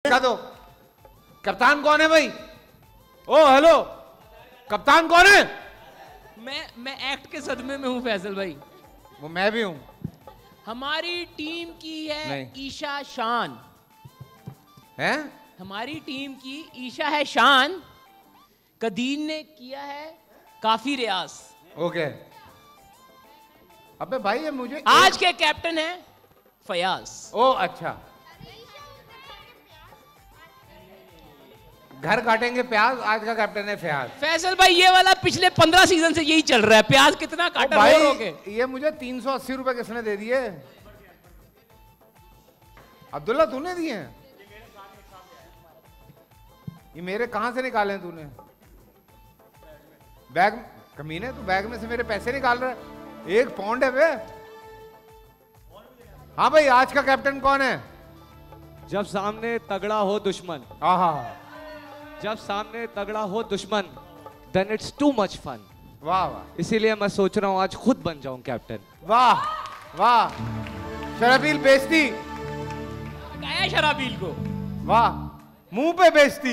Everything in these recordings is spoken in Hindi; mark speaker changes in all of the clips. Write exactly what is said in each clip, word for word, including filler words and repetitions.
Speaker 1: इसका दो। कप्तान कौन है भाई? ओ हेलो, कप्तान कौन है?
Speaker 2: मैं मैं एक्ट के सदमे में हूँ फैसल भाई।
Speaker 1: वो मैं भी हूँ।
Speaker 2: हमारी टीम की है
Speaker 1: नहीं।
Speaker 2: ईशा शान
Speaker 1: हैं?
Speaker 2: हमारी टीम की ईशा है शान। कदीर ने किया है काफी रियाज।
Speaker 1: ओके। अबे भाई ये मुझे
Speaker 2: आज के कैप्टन है फयाज।
Speaker 1: ओ अच्छा, घर काटेंगे प्याज। आज का कैप्टन है फयाज।
Speaker 2: फैसल भाई ये वाला पिछले पंद्रह सीजन से यही चल रहा है। प्याज कितना काटा
Speaker 1: भाई
Speaker 2: हो गए।
Speaker 1: ये मुझे तीन सौ अस्सी रुपए किसने दे दिए? अब्दुल्ला तूने दिए हैं? ये मेरे कहां से निकाले तूने? बैग कमीने, तू बैग में से मेरे पैसे निकाल रहा है। एक पौंड है वे। हाँ भाई, आज का कैप्टन कौन है?
Speaker 3: जब सामने तगड़ा हो दुश्मन,
Speaker 1: आहा,
Speaker 3: जब सामने तगड़ा हो दुश्मन, then it's too much fun.
Speaker 1: वाह वाह।
Speaker 3: इसीलिए मैं सोच रहा हूँ आज खुद बन जाऊं कैप्टन।
Speaker 1: वाह वाह। शराबील बेइज्जती।
Speaker 2: गया शराबील को।
Speaker 1: वाह, मुंह पे बेइज्जती।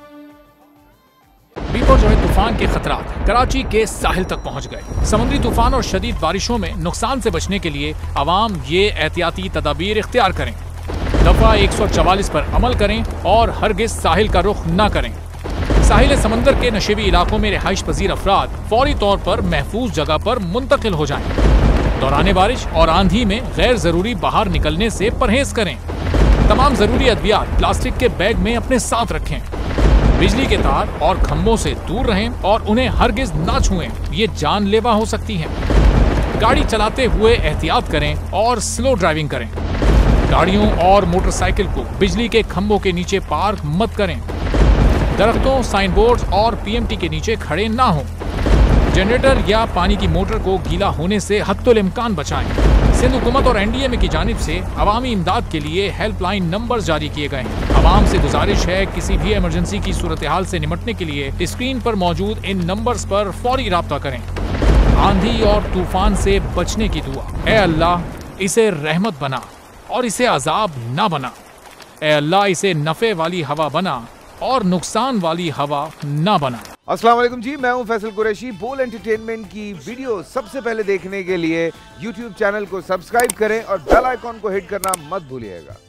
Speaker 4: बीपो जो है तूफान के खतरात कराची के साहिल तक पहुंच गए। समुद्री तूफान और शदीद बारिशों में नुकसान से बचने के लिए आवाम ये एहतियाती तदाबीर इख्तियार करें। दफा एक सौ चवालीस पर अमल करें और हरगिज साहिल का रुख न करें। साहिल समंदर के नशेबी इलाकों में रिहाइश पजीर अफराद फौरी तौर पर महफूज जगह पर मुंतकिल हो जाएं। दौरान बारिश और आंधी में गैर जरूरी बाहर निकलने से परहेज करें। तमाम जरूरी अद्वियात प्लास्टिक के बैग में अपने साथ रखें। बिजली के तार और खंभों से दूर रहें और उन्हें हरगिज ना छुएं, ये जानलेवा हो सकती हैं। गाड़ी चलाते हुए एहतियात करें और स्लो ड्राइविंग करें। गाड़ियों और मोटरसाइकिल को बिजली के खंभों के नीचे पार्क मत करें। दरख्तों, साइन बोर्ड और पीएमटी के नीचे खड़े ना हों। जनरेटर या पानी की मोटर को गीला होने से हत्तुल इम्कान बचाएं। सिंध हुकूमत और एनडीएमए की जानिब से अवामी इमदाद के लिए हेल्पलाइन नंबर जारी किए गए हैं। आवाम से गुजारिश है किसी भी इमरजेंसी की सूरत हाल से निपटने के लिए स्क्रीन पर मौजूद इन नंबर्स पर फौरी राब्ता करें। आंधी और तूफान से बचने की दुआ। ए अल्लाह, इसे रहमत बना और इसे अजाब ना बना। ए अल्लाह, इसे नफे वाली हवा बना और नुकसान वाली हवा ना बना।
Speaker 1: अस्सलाम वालेकुम जी, मैं हूं फैसल कुरैशी। बोल एंटरटेनमेंट की वीडियो सबसे पहले देखने के लिए यूट्यूब चैनल को सब्सक्राइब करें और बेल आइकॉन को हिट करना मत भूलिएगा।